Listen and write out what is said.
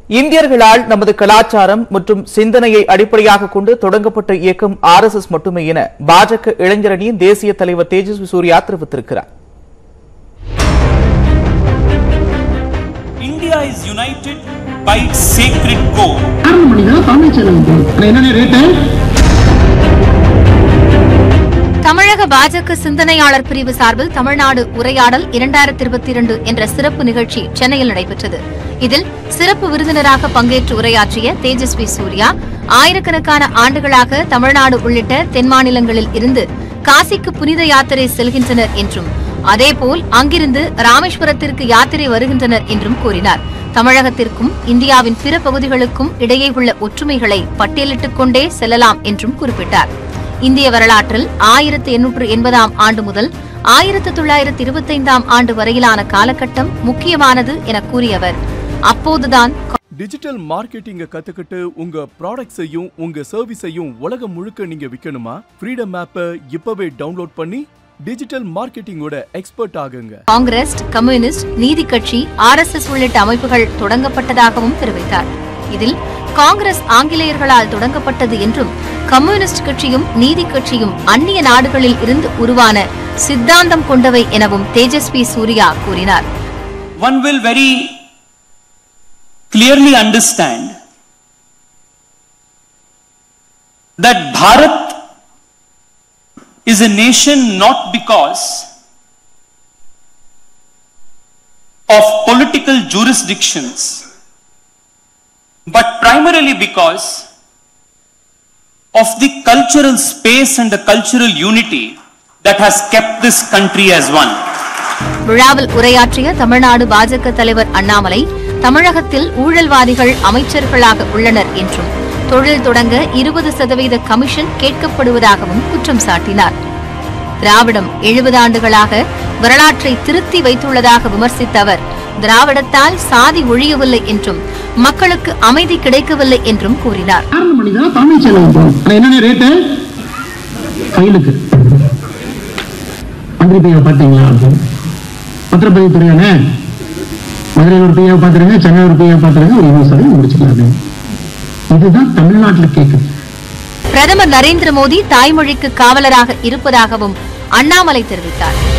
இந்தியர்களால் நமது கலாச்சாரம் மற்றும் சிந்தனையை அடிப்படையாக கொண்டு தொடங்கப்பட்ட இயக்கம் RSS மட்டுமே என பாஜக இளைஞரணியின் தேசிய தலைவர் தேஜஸ்வி சூர்யா தெரிவித்திருக்கிறார். India is united by its sacred core. தமிழக பாஜக சிந்தனையாளர் பிரிவு சார்பில் தமிழ்நாடு உரையாடல் 2022 என்ற சிறப்பு நிகழ்ச்சி சென்னையில் நடைபெற்றது. இதில் சிறப்பு விருந்தினராக பங்கேற்று உரையாற்றிய தேஜஸ்வி சூர்யா, ஆயிரக்கணக்கான ஆண்டுகளாக தமிழ்நாடு உள்ளிட்ட தென் மாநிலங்களில் இருந்து காசிக்கு புனித யாத்திரை செல்கின்றனர் என்றும், அதேபோல் அங்கிருந்து ராமேஸ்வரத்திற்கு யாத்திரை வருகின்றனர் என்றும் கூறினார். தமிழகத்திற்கும் இந்தியாவின் பிற பகுதிகளுக்கும் இடையே உள்ள ஒற்றுமைகளை பட்டியலிட்டுக் கொண்டே செல்லலாம் என்றும் குறிப்பிட்டார். இந்திய வரலாற்றில் 1880ஆம் ஆண்டு முதல் 1925ஆம் ஆண்டு வரையிலான காலகட்டம் முக்கியமானது என கூறியவர், அப்போதுதான் டிஜிட்டல் மார்க்கெட்டிங்க கத்துக்கிட்டு உங்க ப்ராடக்ட்ஸையும் உங்க சர்வீஸையும் உலகம் முழுக்க நீங்க விற்கணுமா? ஃப்ரீடம் ஆப்பை இப்பவே டவுன்லோட் பண்ணி டிஜிட்டல் மார்க்கெட்டிங்கோட எக்ஸ்பர்ட் ஆகுங்க. காங்கிரஸ், கம்யூனிஸ்ட், நீதி கட்சி, RSS உள்ளிட்ட அமைப்புகள் தொடங்கப்பட்டதாகவும் தெரிவித்தார். இதில் காங்கிரஸ் ஆங்கிலேயர்களால் தொடங்கப்பட்டது என்றும், கம்யூனிஸ்ட் கட்சியும் நீதி கட்சியும் அந்நிய நாடுகளில் இருந்து உருவான சித்தாந்தம் கொண்டவை எனவும் தேஜஸ்வி சூர்யா கூறினார். One will very clearly understand that Bharat is a nation not because of political jurisdictions, but primarily because of the cultural space and the cultural unity that has kept this country as one. விழாவில் உரையாற்றிய தமிழ்நாடு பாஜக தலைவர் அண்ணாமலை, தமிழகத்தில் ஊழல்வாதிகள் அமைச்சர்களாக உள்ளனர் என்றும், தொழில் தொடங்க 20% கமிஷன் கேட்கப்படுவதாகவும் குற்றம் சாட்டினார். திராவிடம் 70 ஆண்டுகளாக வரலாற்றை திருத்தி வைத்துள்ளதாக விமர்சித்த அவர், திராவிடத்தால் சாதி ஒழியவில்லை என்றும், மக்களுக்கு அமைதி கிடைக்கவில்லை என்றும் கூறினார். பிரதமர் நரேந்திர மோடி தாய்மொழிக்கு காவலராக இருப்பதாகவும் அண்ணாமலை தெரிவித்தார்.